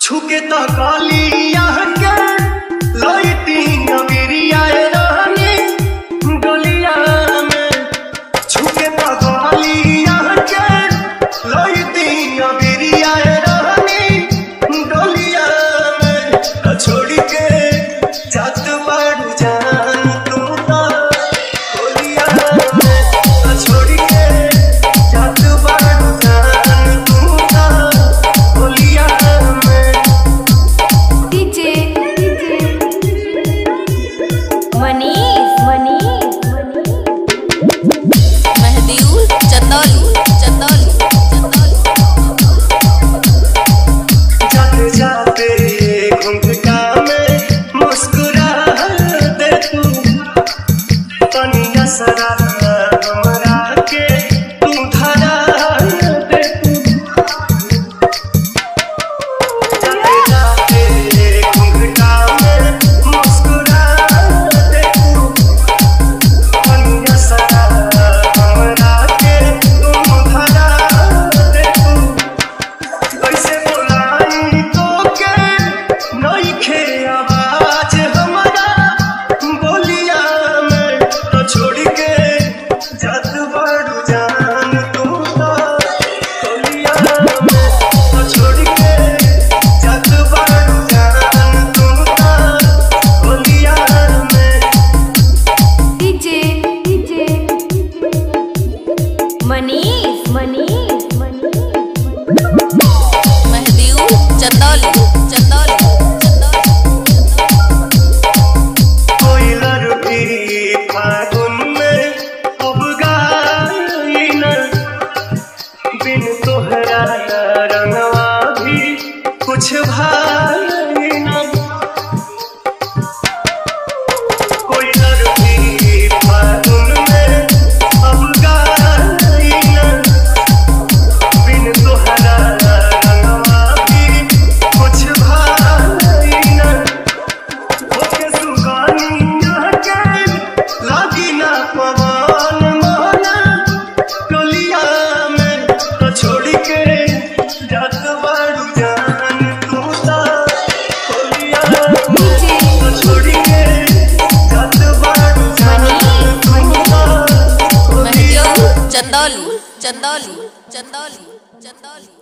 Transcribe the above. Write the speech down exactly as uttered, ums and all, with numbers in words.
छुके तो कालिया के लाइटिंग अबिरिया रानी गलिया में छुके तो कालिया के लाइटिंग अबिरिया रानी गलिया में छोड़ के जात बाड़ू जान तू तो गलिया में छोड़ के जात बाड़ू जान तू तो गलिया में। डीजे मनीष मनीष महदीउल चंदौली चंदौली चंदौली जाते जाते घुंघटा में मुस्कुरा दे तू तनिया सरा हमरा के तू धरा दे तू जाते जाते घुंघटा में मुस्कुरा दे तू तनिया सरा हमरा के तू धरा दे तू कैसे बुलाई तो के नइखे आवाज हमारा बोलिया में तो छोड़ के जात बाड़ू जान तू तो बोलिया में तो छोड़ के जात बाड़ू जान तू तो बोलिया में। डीजे डीजे मनीष मनीष महदीउल चंदौली चंदौली चंदौली कोई लड़की फागुन में अब गाई न बिन तोहरा रंगवा भी कुछ भाई न कोई लड़की फागुन में अब गाई न बिन तोहरा रंगवा भी कुछ भाई न ओके सुगानिया के लागी ना पवन मोहना गलिया में तो छोड़ के जात बाड़ू जान तू तो गलिया में तो छोड़ के जात बाड़ू जान तू तो महदीउल चंदौली चंदौली चंदौली चंदौली